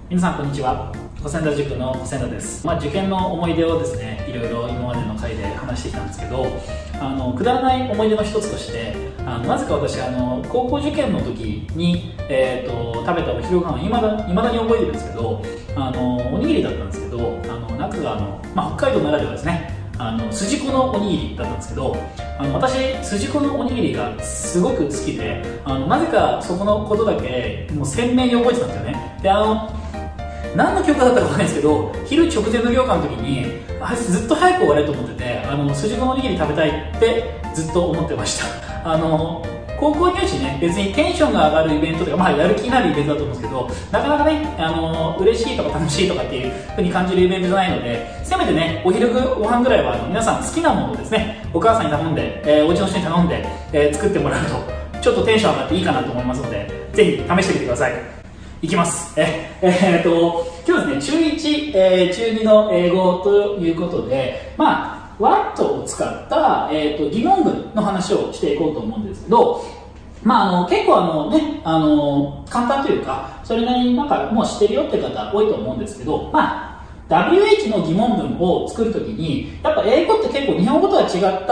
皆さんこんにちは。古仙台塾の古仙台です。受験の思い出をですね、いろいろ今までの回で話してきたんですけど、くだらない思い出の一つとして、なぜか私高校受験の時に、食べたお昼ご飯をいまだに覚えてるんですけど、おにぎりだったんですけど、中が北海道ならではですね、筋子のおにぎりだったんですけど、私筋子のおにぎりがすごく好きで、なぜかそこのことだけもう鮮明に覚えてたんですよね。で何の教科だったかわかんないですけど、昼直前の教科の時にずっと早く終われと思ってて、筋子のおにぎり食べたいってずっと思ってました。高校入試ね、別にテンションが上がるイベントとか、やる気になるイベントだと思うんですけど、なかなかね、嬉しいとか楽しいとかっていう風に感じるイベントじゃないので、せめてね、お昼ご飯ぐらいは皆さん好きなものをですね、お母さんに頼んで、お家の人に頼んで、作ってもらうと、ちょっとテンション上がっていいかなと思いますので、ぜひ試してみてください。いきます。今日ですね、中1、中2の英語ということで、what を使った、疑問文の話をしていこうと思うんですけど、結構簡単というか、それなりにもう知ってるよっていう方多いと思うんですけど、WH の疑問文を作るときに、やっぱ英語って結構日本語とは違った、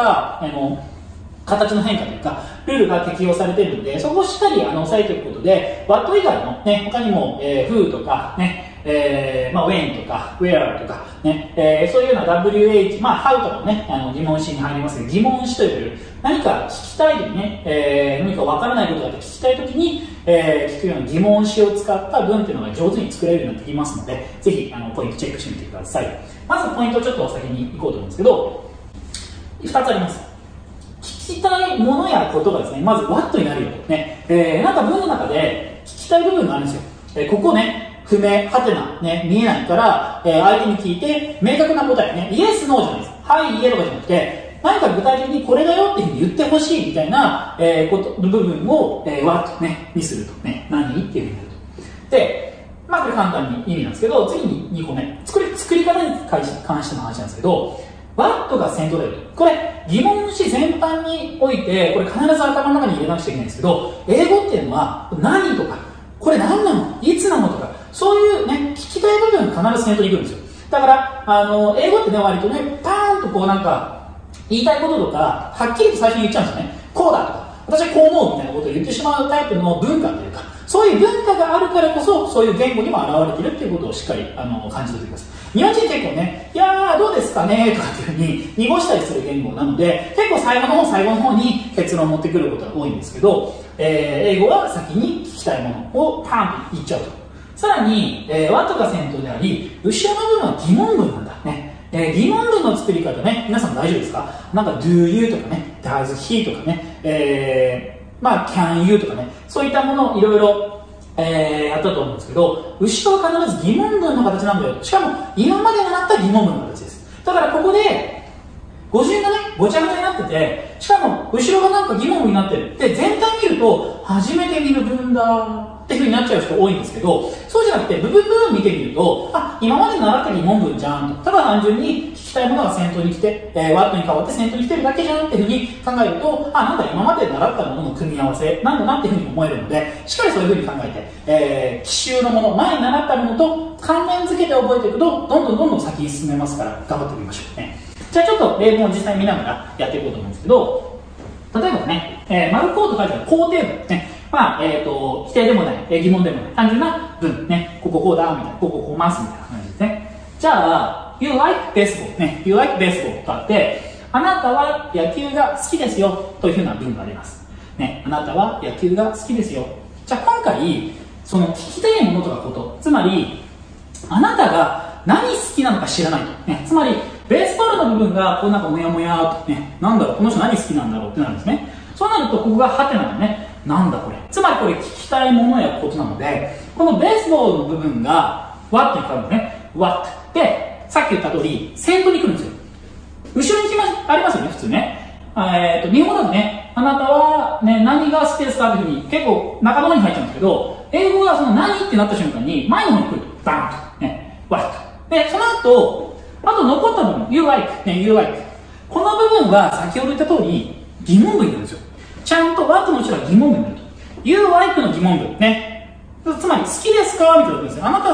形の変化というか、ルールが適用されているので、そこをしっかり押さえておくことで、what 以外のね、他にも、who とかね、when とか where とかね、そういうような WH、how とかもね、疑問詞に入りますけど、疑問詞という、何か聞きたいときね、何かわからないことがあって聞きたいときに、聞くような疑問詞を使った文っていうのが上手に作れるようになってきますので、ぜひポイントチェックしてみてください。まずポイントをちょっと先に行こうと思うんですけど、2つあります。聞きたいものやことがですね、まず what になるよとね、文の中で聞きたい部分があるんですよ。ここね、不明、はてな、ね、見えないから、相手に聞いて、明確な答えね、イエス、ノーじゃないです。はい、いえとかじゃなくて、何か具体的にこれだよっていうふうに言ってほしいみたいな、部分を、what ね、にするとね、何っていうふうになると。で、これ簡単に意味なんですけど、次に2個目、作り方に関しての話なんですけど、what が先頭だよと。これ、疑問詞全般において、これ必ず頭の中に入れなくちゃいけないんですけど、英語っていうのは、何とか、これ何なのいつなのとか、そういうね、聞きたい部分が必ず先頭に来るんですよ。だから、英語ってね、割とね、パーンと言いたいこととか、はっきりと最初に言っちゃうんですよね。こうだとか、私はこう思うみたいなことを言ってしまうタイプの文化というか、そういう文化があるからこそ、そういう言語にも現れているっていうことをしっかり感じておいてください。日本人結構ね、いやーどうですかねとかっていうふうに濁したりする言語なので、結構最後の方に結論を持ってくることが多いんですけど、英語は先に聞きたいものをパーンと言っちゃうと。さらに、what が先頭であり、後ろの部分は疑問文なんだね。疑問文の作り方ね、皆さん大丈夫ですか？do you とかね、does he とかね、can you とかね、そういったものをいろいろやったと思うんですけど、後ろは必ず疑問文の形なんだよ。しかも、今まで習った疑問文の形です。だからここで、語順がね、ごちゃごちゃになってて、しかも、後ろが疑問文になってる。で、全体見ると、初めて見る文だっていう風になっちゃう人多いんですけど、そうじゃなくて、部分見てみると、今まで習った疑問文じゃんと。ただ単純に聞きたいものが先頭に来て、what に変わって先頭に来てるだけじゃんっていう風に考えると、今まで習ったものの組み合わせなんだなっていう風に思えるので、しっかりそういう風に考えて、奇襲のもの、前に習ったものと関連付けて覚えていくと、どんどん先に進めますから、頑張ってみましょうね。じゃあちょっと例文を実際見ながらやっていこうと思うんですけど、例えばね、丸こうと書いてある肯定文ね、否定でもない、疑問でもない、単純な文ね、ここだ、みたいな、ここます、みたいな感じですね。じゃあ、you like baseball ね、you like baseball とあって、あなたは野球が好きですよ、というふうな文があります。ね、あなたは野球が好きですよ。じゃあ今回、その聞きたいものとかこと、つまり、あなたが何好きなのか知らないと。ね、つまり、ベースボールの部分が、もやもやーとね、この人何好きなんだろうってなるんですね。そうなると、ここがハテナのね、なんだこれ。つまりこれ聞きたいものやことなので、このベースボールの部分が、what に変わるのね。what で、さっき言った通り、先頭に来るんですよ。後ろにありますよね、普通ね。日本語だとね、あなたはね、何が好きですかっていうふうに、結構中の方に入っちゃうんですけど、英語はその何ってなった瞬間に、前の方に来ると、バーンと、ね、what。で、その後、あと残った部分、you like、ね、you like。この部分は先ほど言った通り、疑問文になるんですよ。ちゃんと what の後ろは疑問文になると。you like の疑問文ね。つまり、好きですかみたいなことですよ。あなたは好きです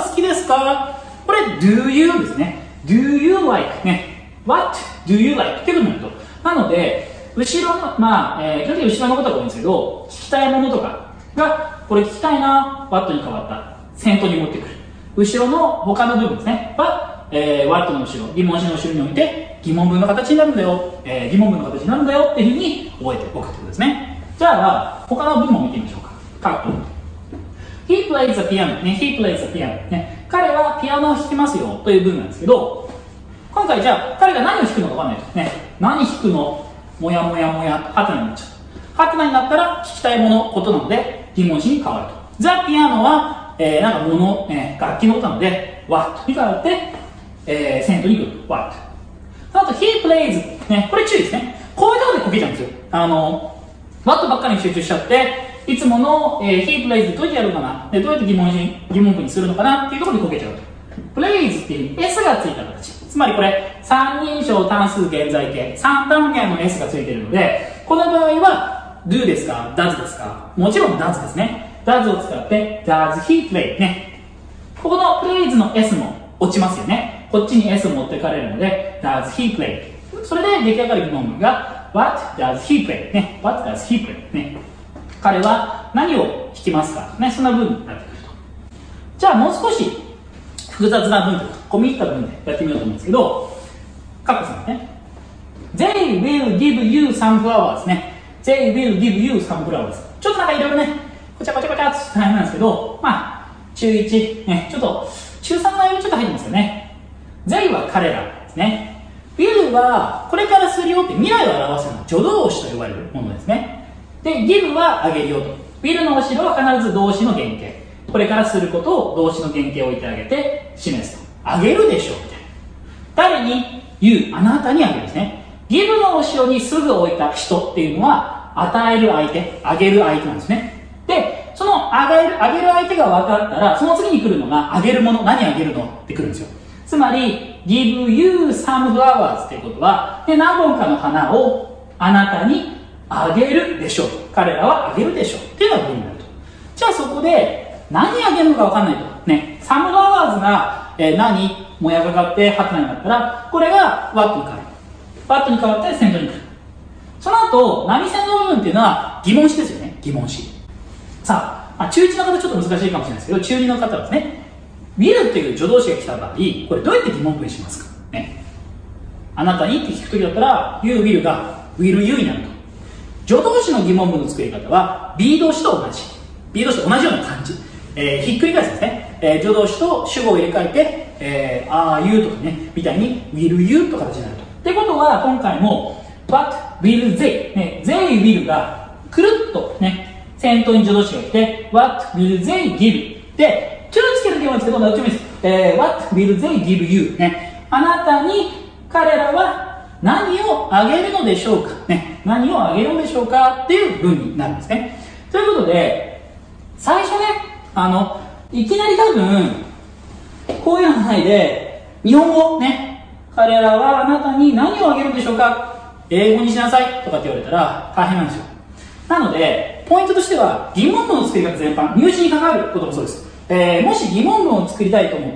ですか？これ do you ですね。do you like ね。what do you like ってことになると。なので、後ろの、基本的に後ろのことが多いんですけど、聞きたいものとかが、これ聞きたいな、what に変わった。先頭に持ってくる。後ろの他の部分ですね。は、what の後ろ、疑問詞の後ろに置いて、疑問文の形になるんだよ、疑問文の形になるんだよっていうふうに覚えておくってことですね。じゃあ、他の文も見てみましょうか。He plays the piano ね。He plays the piano ね。彼はピアノを弾きますよという文なんですけど、今回じゃあ、彼が何を弾くのかわかんないと。ね。何弾くの？もやもやもや、ハテナになっちゃう。ハテナになったら聞きたいもの、ことなので、疑問詞に変わると。The piano は、なんか物、楽器のことなので、what に変わって、先頭に来る。what。あと、he plays ね。これ注意ですね。こういうところでこけちゃうんですよ。what ばっかりに集中しちゃって、いつもの、he plays でどうやってやるかな、でどうやって疑問文にするのかなっていうところでこけちゃうと。plays っていう S がついた形。つまりこれ、三人称単数現在形、三単元の S がついているので、この場合は、do ですか does ですか、もちろん does ですね。does を使って、does he play ね。ここの plays の S も落ちますよね。こっちに S を持ってかれるので、does he play。それで出来上がる疑問文が、what does he play ね。what does he play ね。彼は何を弾きますかね。そんな文になってくると。じゃあもう少し複雑な文とか、込み入った文でやってみようと思うんですけど、カッコさんね。They will give you some flowers ね。They will give you some flowers。ちょっとなんかいろいろね、こちゃこちゃこちゃって大変なんですけど、中1、ね、ちょっと、中3の内容ちょっと入ってますよね。They は彼らですね。will はこれからするよって未来を表すような助動詞と呼ばれるものですね。で、give はあげるよと。will の後ろは必ず動詞の原型。これからすることを動詞の原型を置いてあげて示すと。あげるでしょうみたいな。誰に you、あなたにあげるですね。give の後ろにすぐ置いた人っていうのは、与える相手、あげる相手なんですね。で、そのあげる相手が分かったら、その次に来るのが、あげるもの、何あげるのって来るんですよ。つまり、give you some flowers っていうことは、何本かの花をあなたにあげるでしょう。彼らはあげるでしょう。っていうのが文になると。じゃあそこで、何あげるのか分かんないと。ね、some flowers が、何もやがかって、ハテナになったら、これが what に変わる。what に変わって先頭に来る。その後、波線の部分っていうのは疑問詞ですよね。疑問詞。さあ、中1の方ちょっと難しいかもしれないですけど、中2の方はですね、will っていう助動詞が来た場合、これどうやって疑問文にしますかね。あなたにって聞くときだったら、you will が will you になると。助動詞の疑問文の作り方は be 動詞と同じ。be 動詞と同じような感じ。ひっくり返すんですね。助動詞と主語を入れ替えて、are you とかね、みたいに will you と形になると。ってことは、今回も what will they、ね、they will がくるっとね、先頭に助動詞が来て、what will they give で、to つけるときもいいんですけど、どっちもいいです。what will they give you ね、あなたに彼らは何をあげるのでしょうか、ね、何をあげるのでしょうかっていう文になるんですね。ということで、最初ね、いきなり多分、こういうのないで、日本語ね、彼らはあなたに何をあげるんでしょうか、英語にしなさいとかって言われたら大変なんですよ。なので、ポイントとしては、疑問文の作り方全般、入試に関わることもそうです。もし疑問文を作りたいと思って、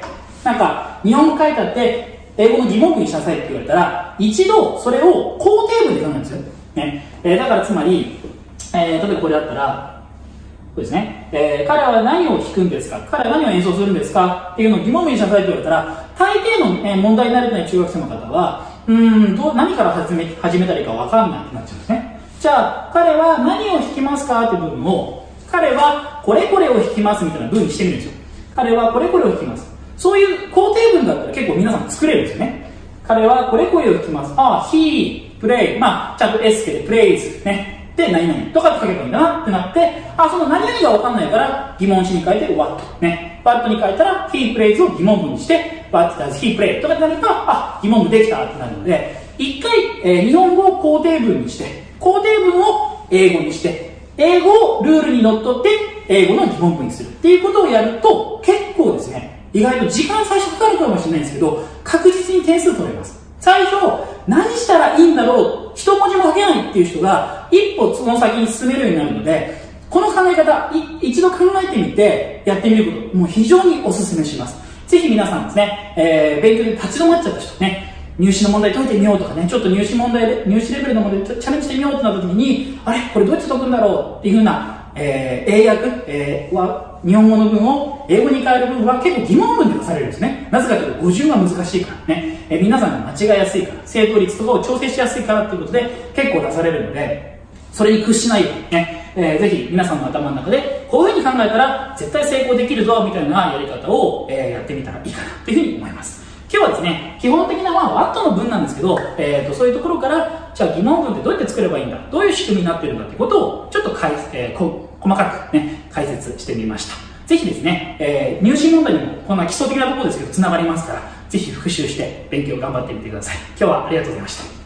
なんか、日本語書いてあって、英語の疑問文にしなさいって言われたら、一度それを肯定文で考えるんですよ。ね。だからつまり、例えばこれだったら、これですね。彼は何を弾くんですか、彼は何を演奏するんですかっていうのを疑問文にしなさいって言われたら、大抵の、問題に慣れてない中学生の方は、何から始めたらいいか分かんなくなっちゃうんですね。じゃあ、彼は何を弾きますかっていう部分を、彼はこれこれを弾きますみたいな文にしてみるんですよ。彼はこれこれを弾きます。そういう肯定文だったら結構皆さん作れるんですよね。彼はこれこれを弾きます。he, play、ちゃんと S つけて plays ね。で、何々とかって書けばいいんだなってなって、その何々が分かんないから疑問詞に変えて what ね。what に変えたら he plays を疑問文にして、what does he play とかってなると、疑問文できたってなるので、一回、日本語を肯定文にして、肯定文を英語にして、英語をルールにのっとって英語の疑問文にするっていうことをやると結構ですね、意外と時間最初かかるかもしれないんですけど、確実に点数取れます。最初、何したらいいんだろう、一文字も書けないっていう人が一歩その先に進めるようになるので、 この考え方、一度考えてみてやってみること、もう非常にお勧めします。ぜひ皆さんですね、勉強で立ち止まっちゃった人ね、入試の問題解いてみようとかね、ちょっと入試レベルの問題チャレンジしてみようってなった時に、あれこれどうやって解くんだろうっていうふうな、英訳、日本語の文を英語に変える部分は結構疑問文で出されるんですね。なぜかというと語順は難しいからね、皆さんが間違いやすいから、正答率とかを調整しやすいからっていうことで結構出されるので、それに屈しないようにね、ぜひ皆さんの頭の中でこういうふうに考えたら絶対成功できるぞみたいなやり方を、やってみたらいいかなというふうに思います。今日はですね、基本的なワットの文なんですけど、そういうところから、じゃあ疑問文ってどうやって作ればいいんだ、どういう仕組みになっているんだということをちょっと細かくね、解説してみました。ぜひですね、入試問題にもこんな基礎的なところですけど、つながりますから、ぜひ復習して勉強頑張ってみてください。今日はありがとうございました。